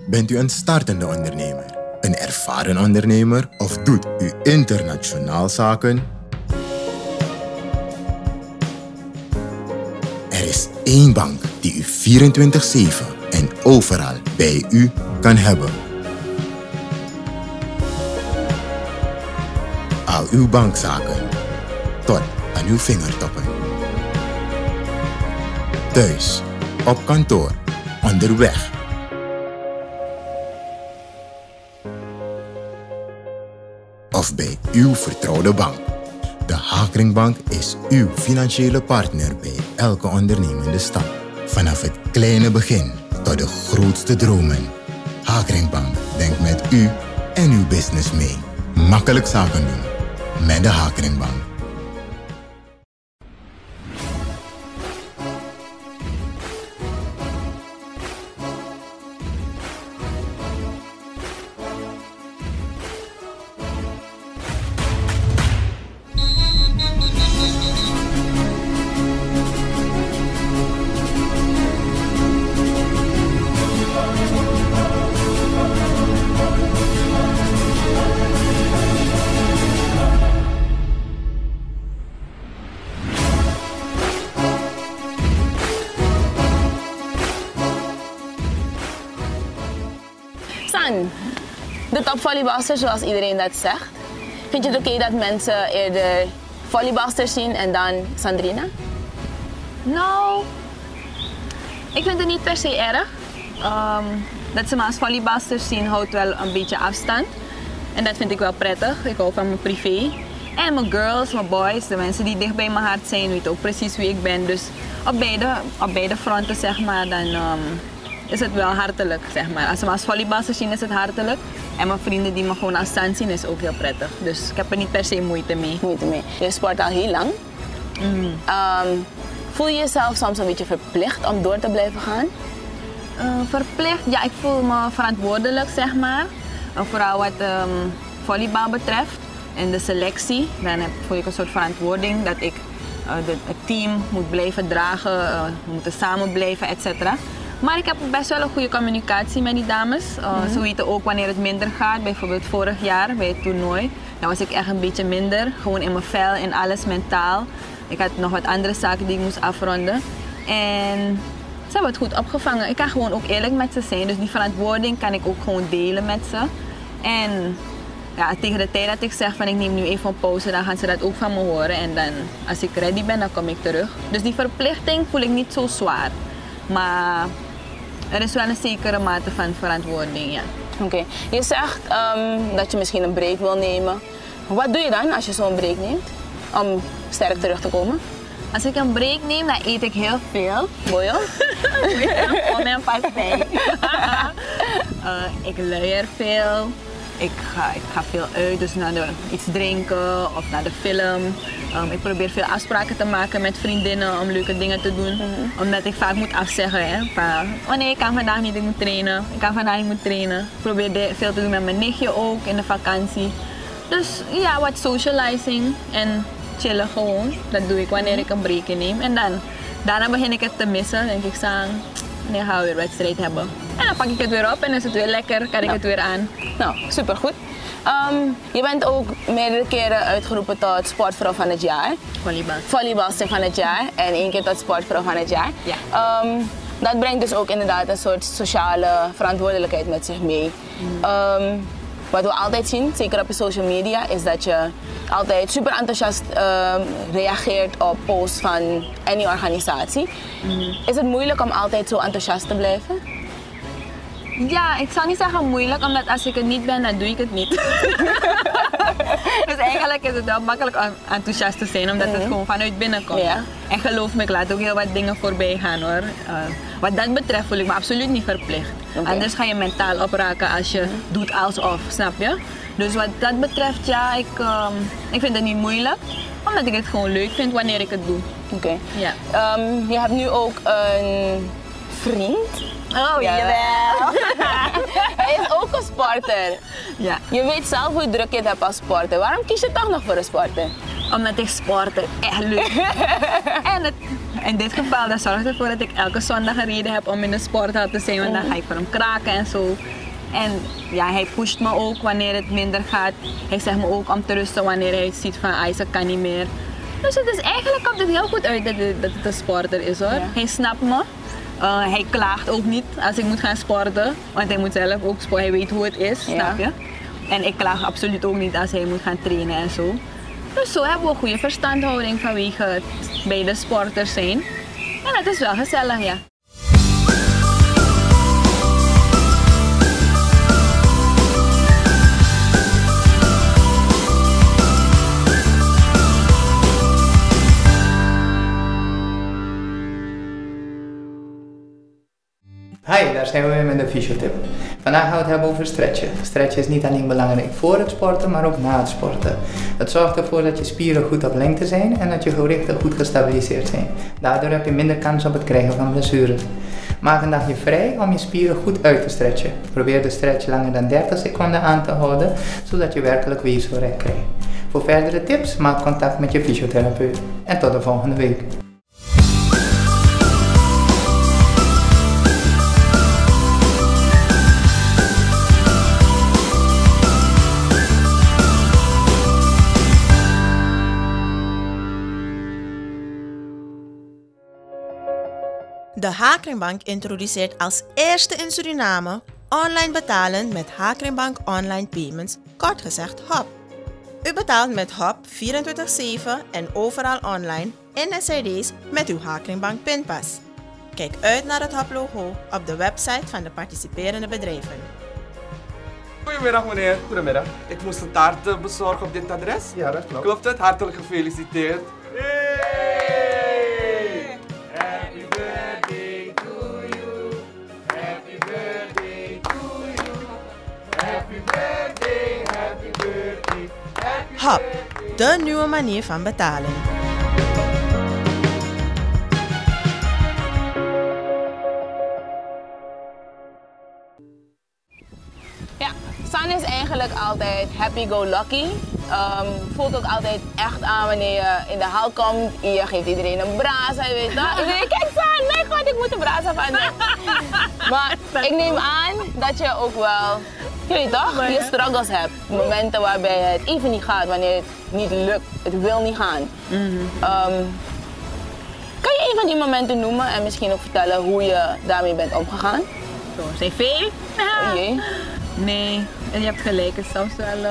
Bent u een startende ondernemer, een ervaren ondernemer of doet u internationaal zaken? Er is één bank die u 24/7 en overal bij u kan hebben. Al uw bankzaken tot aan uw vingertoppen. Thuis, op kantoor, onderweg. Of bij uw vertrouwde bank. De Hakringbank is uw financiële partner bij elke ondernemende stap. Vanaf het kleine begin tot de grootste dromen. Hakringbank denkt met u en uw business mee. Makkelijk zaken doen met de Hakringbank. De topvolleybalster, zoals iedereen dat zegt. Vind je het oké dat mensen eerder volleybalsters zien en dan Sandrina? Nou, ik vind het niet per se erg. Dat ze me als volleybalsters zien houdt wel een beetje afstand. En dat vind ik wel prettig. Ik hou van mijn privé. En mijn girls, mijn boys, de mensen die dicht bij mijn hart zijn, weten ook precies wie ik ben. Dus op beide fronten, zeg maar, dan is het wel hartelijk, zeg maar. Als ze me als volleybalster zien, is het hartelijk. En mijn vrienden die me gewoon als stand zien, is ook heel prettig. Dus ik heb er niet per se moeite mee. Je sport al heel lang. Voel je jezelf soms een beetje verplicht om door te blijven gaan? Verplicht? Ja, ik voel me verantwoordelijk, zeg maar. Vooral wat volleybal betreft en de selectie. Dan voel ik een soort verantwoording dat ik het team moet blijven dragen, we moeten samen blijven, etc. Maar ik heb best wel een goede communicatie met die dames. Ze weten ook wanneer het minder gaat. Bijvoorbeeld vorig jaar bij het toernooi. Dan was ik echt een beetje minder. Gewoon in mijn vel en alles mentaal. Ik had nog wat andere zaken die ik moest afronden. En ze hebben het goed opgevangen. Ik kan gewoon ook eerlijk met ze zijn. Dus die verantwoording kan ik ook gewoon delen met ze. En ja, tegen de tijd dat ik zeg van ik neem nu even een pauze, dan gaan ze dat ook van me horen. En dan, als ik ready ben, dan kom ik terug. Dus die verplichting voel ik niet zo zwaar. Maar er is wel een zekere mate van verantwoording, ja. Oké. Je zegt dat je misschien een break wil nemen. Wat doe je dan als je zo'n break neemt? Om sterk terug te komen? Als ik een break neem, dan eet ik heel veel. Boyo? Om en pastei. Ik luier veel. Ik ga veel uit, dus naar iets drinken of naar de film. Ik probeer veel afspraken te maken met vriendinnen om leuke dingen te doen. Omdat ik vaak moet afzeggen. Hè, van, oh nee, ik kan vandaag niet, ik moet trainen. Ik kan vandaag niet, moet trainen. Ik probeer veel te doen met mijn nichtje ook in de vakantie. Dus ja, wat socializing en chillen gewoon. Dat doe ik wanneer ik een break neem. En daarna begin ik het te missen. Dan denk ik aan, wanneer gaan we weer wedstrijd hebben. En dan pak ik het weer op en is het weer lekker, kan ik het weer aan. Nou, supergoed. Je bent ook meerdere keren uitgeroepen tot sportvrouw van het jaar. Volleybalster van het jaar en 1 keer tot sportvrouw van het jaar. Ja. Dat brengt dus ook inderdaad een soort sociale verantwoordelijkheid met zich mee. Wat we altijd zien, zeker op je social media, is dat je altijd super enthousiast reageert op posts van any organisatie. Is het moeilijk om altijd zo enthousiast te blijven? Ja, ik zou niet zeggen moeilijk, omdat als ik het niet ben, dan doe ik het niet. Dus eigenlijk is het wel makkelijk om enthousiast te zijn, omdat het gewoon vanuit binnen komt. Ja. En geloof me, ik laat ook heel wat dingen voorbij gaan hoor. Wat dat betreft voel ik me absoluut niet verplicht. Anders ga je mentaal opraken als je doet alsof, snap je? Dus wat dat betreft, ja, ik vind het niet moeilijk, omdat ik het gewoon leuk vind wanneer ik het doe. Oké. Ja. Je hebt nu ook een vriend. Oh, jawel. Hij is ook een sporter. Ja. Je weet zelf hoe druk je het hebt als sporter. Waarom kies je toch nog voor een sporter? Omdat ik sporten echt leuk en in dit geval dan zorgt het ervoor dat ik elke zondag een reden heb om in de sporthal te zijn. Want dan ga ik voor hem kraken en zo. En ja, hij pusht me ook wanneer het minder gaat. Hij zegt me ook om te rusten wanneer hij ziet van Isaac kan niet meer. Dus het is eigenlijk komt het heel goed uit dat het een sporter is hoor. Ja. Hij snapt me. Hij klaagt ook niet als ik moet gaan sporten. Want hij moet zelf ook sporten. Hij weet hoe het is, snap je? En ik klaag absoluut ook niet als hij moet gaan trainen en zo. Dus zo hebben we een goede verstandhouding vanwege het beide sporters zijn. En het is wel gezellig, ja. Hi, daar zijn we weer met de fysiotip. Vandaag gaan we het hebben over stretchen. Stretchen is niet alleen belangrijk voor het sporten, maar ook na het sporten. Het zorgt ervoor dat je spieren goed op lengte zijn en dat je gewrichten goed gestabiliseerd zijn. Daardoor heb je minder kans op het krijgen van blessures. Maak een dagje vrij om je spieren goed uit te stretchen. Probeer de stretch langer dan 30 seconden aan te houden, zodat je werkelijk weefselrek krijgt. Voor verdere tips, maak contact met je fysiotherapeut. En tot de volgende week. De Hakringbank introduceert als eerste in Suriname online betalen met Hakringbank Online Payments, kort gezegd HOP. U betaalt met HOP 24/7 en overal online in SRD's met uw Hakringbank pinpas. Kijk uit naar het HOP-logo op de website van de participerende bedrijven. Goedemiddag meneer. Goedemiddag. Ik moest een taart bezorgen op dit adres. Ja, dat klopt. Klopt het? Hartelijk gefeliciteerd. HOP, de nieuwe manier van betalen. Ja, San is eigenlijk altijd happy-go-lucky. Voelt ook altijd echt aan wanneer je in de hal komt. Je geeft iedereen een brasa, je weet dat. Iedereen kijkt San, nee god, ik moet een brasa van je. Maar ik neem aan dat je ook wel, je weet toch, je struggles hebt. Momenten waarbij het even niet gaat, wanneer het niet lukt, het wil niet gaan. Kan je een van die momenten noemen en misschien ook vertellen hoe je daarmee bent omgegaan? Zo, zijn veel? Oh jee. Nee, en je hebt gelijk, het is soms wel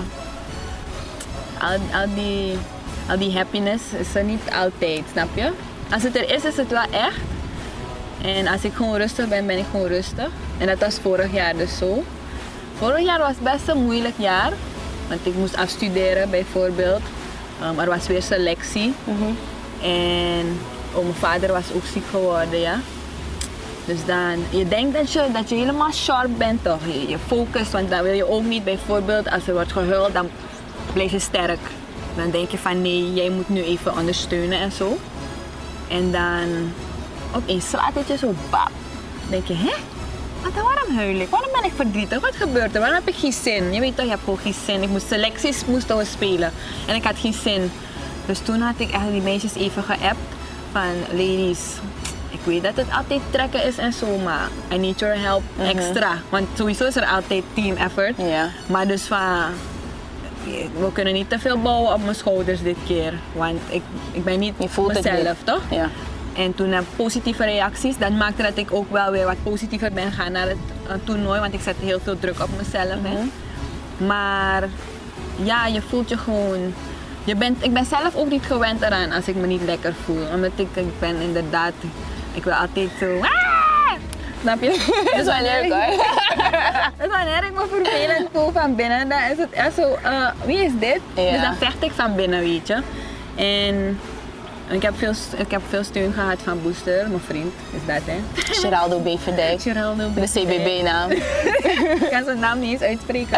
al die happiness is er niet altijd, snap je? Als het er is het wel echt. En als ik gewoon rustig ben, ben ik gewoon rustig. En dat was vorig jaar dus zo. Vorig jaar was best een moeilijk jaar, want ik moest afstuderen bijvoorbeeld. Er was weer selectie. En mijn vader was ook ziek geworden, ja. Dus dan, je denkt dat je helemaal sharp bent toch, je focust, want dan wil je ook niet bijvoorbeeld als er wordt gehuild, dan blijf je sterk. Dan denk je van nee, jij moet nu even ondersteunen en zo. En dan opeens slaat het je zo bap. Dan denk je, hè? Waarom huil ik? Waarom ben ik verdrietig? Wat gebeurt er? Waarom heb ik geen zin? Je weet toch, je hebt gewoon geen zin. Ik moest selecties we spelen en ik had geen zin. Dus toen had ik echt die meisjes even geappt van ladies, ik weet dat het altijd trekken is en zo, maar I need your help extra. Want sowieso is er altijd team effort. Maar dus van, we kunnen niet te veel bouwen op mijn schouders dit keer. Want ik ben niet mezelf, toch? Ja. En toen heb ik positieve reacties. Dat maakte dat ik ook wel weer wat positiever ben gaan naar het toernooi. Want ik zet heel veel druk op mezelf. Maar ja, je voelt je gewoon... Ik ben zelf ook niet gewend eraan als ik me niet lekker voel. Omdat ik ben inderdaad... Ik wil altijd zo... Snap je? Dat is wel leuk hoor. Dus wanneer ik me vervelend voel van binnen, dan is het echt zo... wie is dit? Ja. Dus dan vecht ik van binnen, weet je. En ik heb veel steun gehad van Booster, mijn vriend, is dat hè. Geraldo Beverdijk. Geraldo de CBB-naam. Ik kan zijn naam niet eens uitspreken.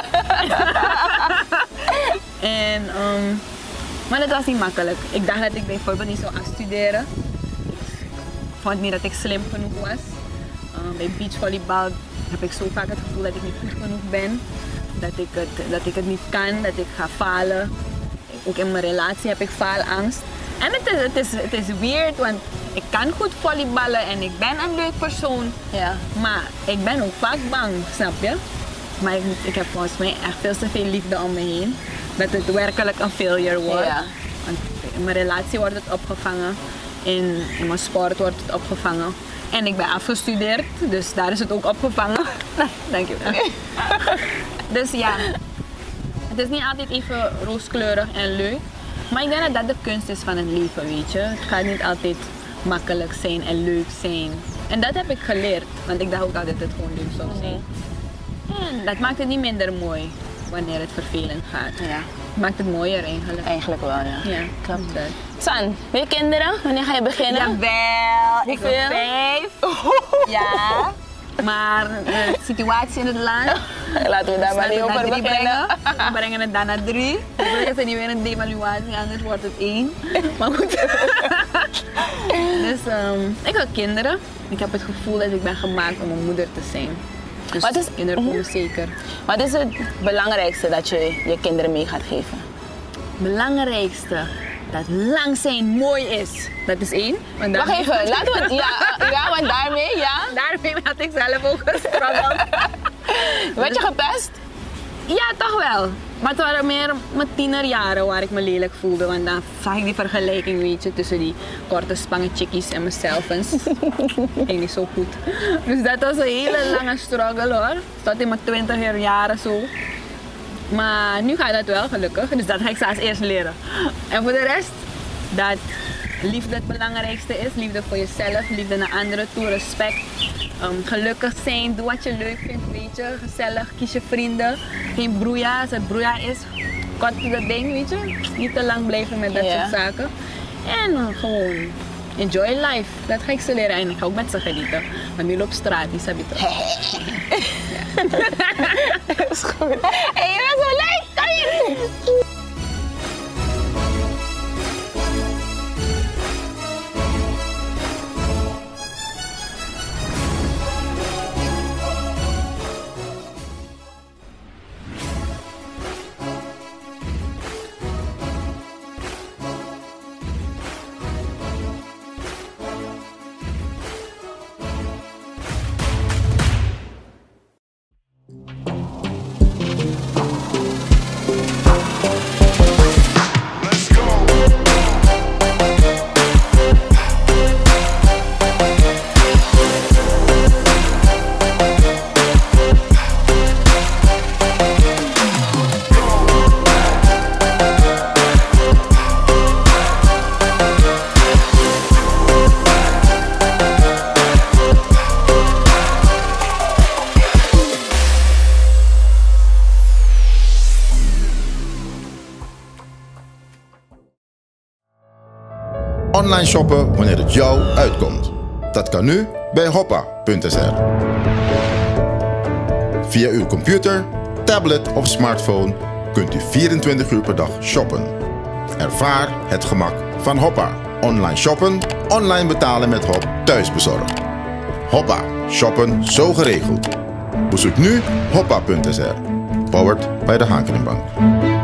En, maar dat was niet makkelijk. Ik dacht dat ik bijvoorbeeld niet zou afstuderen. Ik vond niet dat ik slim genoeg was. Bij beachvolleybal heb ik zo vaak het gevoel dat ik niet goed genoeg ben. Dat ik het niet kan, dat ik ga falen. ook in mijn relatie heb ik faalangst. En het is weird, want ik kan goed volleyballen en ik ben een leuk persoon. Ja. Maar ik ben ook vaak bang, snap je? Maar ik heb volgens mij echt veel te veel liefde om me heen. Dat het werkelijk een failure wordt. Ja. Want in mijn relatie wordt het opgevangen. In mijn sport wordt het opgevangen. En ik ben afgestudeerd, dus daar is het ook opgevangen. Dankjewel. Dus ja, het is niet altijd even rooskleurig en leuk. Maar ik denk dat dat de kunst is van het leven, weet je. Het gaat niet altijd makkelijk zijn en leuk zijn. En dat heb ik geleerd, want ik dacht ook altijd dat het gewoon leuk zou zijn. En dat maakt het niet minder mooi wanneer het vervelend gaat. Ja. Het maakt het mooier eigenlijk. Eigenlijk wel, ja. Ja, klopt dat. San, wil je kinderen? Wanneer ga je beginnen? Jawel, ik wil Hoeveel? 5. Ja, maar de situatie in het land. Laten we daar maar niet over beginnen. We brengen het dan naar 3. Hopelijk is er niet weer een devaluatie, anders wordt het 1. Maar goed. Dus ik wil kinderen. Ik heb het gevoel dat ik ben gemaakt om een moeder te zijn. Dus Wat is- kinderen komen zeker. Wat is het belangrijkste dat je je kinderen mee gaat geven? Belangrijkste, dat lang zijn mooi is. Dat is 1. Want Wacht even, laten we het... Ja, want daarmee, ja. Daarmee had ik zelf ook gestruggeld. Werd je gepest? Ja, toch wel. Maar het waren meer mijn tienerjaren waar ik me lelijk voelde. Want dan zag ik die vergelijking, weet je, tussen die korte spangen chickies en mezelf. En ging niet zo goed. Dus dat was een hele lange struggle hoor. Tot in mijn 20 jaren zo. Maar nu gaat dat wel, gelukkig. Dus dat ga ik ze als eerst leren. En voor de rest, dat liefde het belangrijkste is. Liefde voor jezelf, liefde naar anderen toe, respect. Gelukkig zijn, doe wat je leuk vindt, weet je. Gezellig, kies je vrienden. Geen broeia, als het broeia is, kort dat ding, weet je. Niet te lang blijven met dat Ja. soort zaken. En gewoon enjoy life. Dat ga ik ze leren en ik ga ook met ze genieten. Want nu loopt straat, die sabi toch. Dat is goed. Hé, je bent zo leuk! Kom hier! Online shoppen wanneer het jou uitkomt. Dat kan nu bij hoppa.sr. Via uw computer, tablet of smartphone kunt u 24 uur per dag shoppen. Ervaar het gemak van Hoppa. Online shoppen, online betalen met Hop, thuisbezorgd. Hoppa, shoppen zo geregeld. Bezoek nu hoppa.sr. Powered bij de Hakeringbank.